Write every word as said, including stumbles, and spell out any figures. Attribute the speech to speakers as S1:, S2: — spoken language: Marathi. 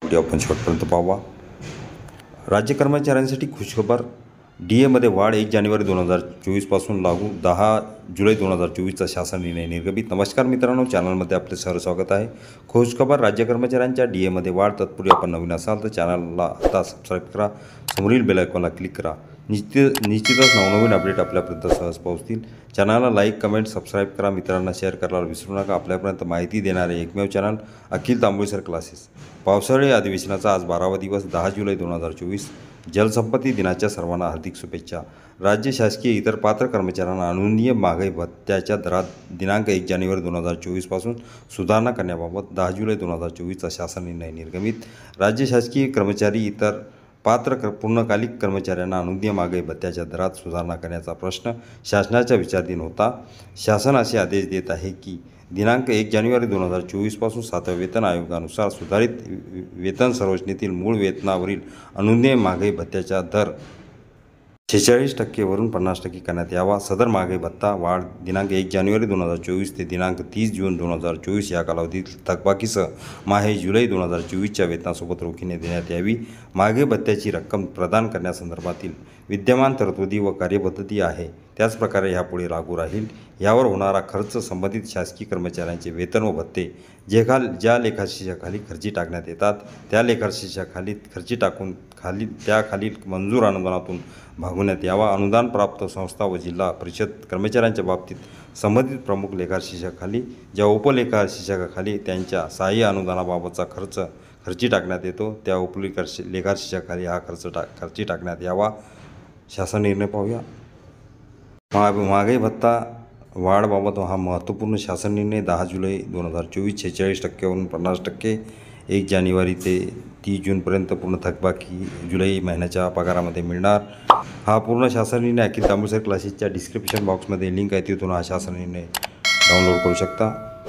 S1: व्हिडिओ आपण शेवटपर्यंत पाहावा। राज्य कर्मचाऱ्यांसाठी खुशखबर, डी एमध्ये वाढ एक जानेवारी दोन हजार चोवीसपासून लागू, दहा जुलै दोन हजार चोवीसचा शासन निर्णय निर्गमित। नमस्कार मित्रांनो, चॅनलमध्ये आपले सहर्ष स्वागत आहे। खुशखबर, राज्य कर्मचाऱ्यांच्या डी एमध्ये वाढ। तत्पूर्वी आपण नवीन असाल तर चॅनलला आता सबस्क्राईब करा, समोरील बेल आयकॉनला क्लिक करा। निश्चित निश्चितच नवनवीन अपडेट आपल्यापर्यंत सहज पोहोचतील। चॅनलला लाईक, कमेंट, सबस्क्राईब करा, मित्रांना शेअर करायला विसरू नका। आपल्यापर्यंत माहिती देणारे एकमेव चॅनल अखिल तांबुळेसर क्लासेस। पावसाळी अधिवेशनाचा आज बारावा दिवस, दहा जुलै दोन हजार चोवीस। जलसंपत्ती दिनाच्या सर्वांना हार्दिक शुभेच्छा। राज्य शासकीय इतर पात्र कर्मचाऱ्यांना अनुज्ञेय महागाई भत्त्याच्या दरात दिनांक एक जानेवारी दोन हजार चोवीसपासून सुधारणा करण्याबाबत दहा जुलै दोन हजार चोवीसचा शासन निर्णय निर्गमित। राज्य शासकीय कर्मचारी इतर पात्र कर पूर्णकालिक कर्मचाऱ्यांना अनुज्ञेय महागाई भत्त्याच्या दरात सुधारणा करण्याचा प्रश्न शासनाच्या विचाराधीन होता। शासन असे आदेश देत आहे की दिनांक एक जानेवारी दोन हजार चोवीसपासून सातव्या वेतन आयोगानुसार सुधारित वेतन संरचनेतील मूळ वेतनावरील अनुज्ञेय महागाई भत्त्याचा दर शेहेचाळीस टक्केवरून पन्नास टक्के करण्यात यावा। सदर महागाई भत्ता वाढ दिनांक एक जानेवारी दोन हजार चोवीस ते दिनांक तीस जून दोन हजार चोवीस या कालावधीत थकबाकीसह माहे जुलै दोन हजार चोवीसच्या वेतनासोबत रोखीने देण्यात यावी। महागाई भत्त्याची रक्कम प्रदान करण्यासंदर्भातील विद्यमान तरतुदी व कार्यपद्धती आहे त्याचप्रकारे ह्यापुढे लागू राहील। यावर होणारा खर्च संबंधित शासकीय कर्मचाऱ्यांचे वेतन व भत्ते जे खाल ज्या लेखाशीर्षाखाली खर्ची टाकण्यात येतात त्या लेखाशीर्षाखाली खर्ची टाकून खाली त्याखालील मंजूर अनुदानातून भागवण्यात यावा। अनुदान प्राप्त संस्था व जिल्हा परिषद कर्मचाऱ्यांच्या बाबतीत संबंधित प्रमुख लेखाशीर्षाखाली ज्या उपलेखाशीर्षाखाली त्यांच्या सहाय्य अनुदानाबाबतचा खर्च खर्ची टाकण्यात येतो त्या उपलेखा लेखाशीर्षाखाली हा खर्च टा खर्ची टाकण्यात यावा। शासन निर्णय पाहूया। महा महागाई भत्ता वाढबाबत हा महत्त्वपूर्ण शासन निर्णय दहा जुलै दोन हजार चोवीस शेहेचाळीस टक्क्यावरून पन्नास टक्के एक जानेवारी ते तीस जूनपर्यंत पूर्ण थकबाकी जुलै महिन्याच्या पगारामध्ये मिळणार। हा पूर्ण शासन निर्णय अखिल तांबुळेसर क्लासेसच्या डिस्क्रिप्शन बॉक्समध्ये लिंक आहे, तिथून हा शासन निर्णय डाउनलोड करू शकता।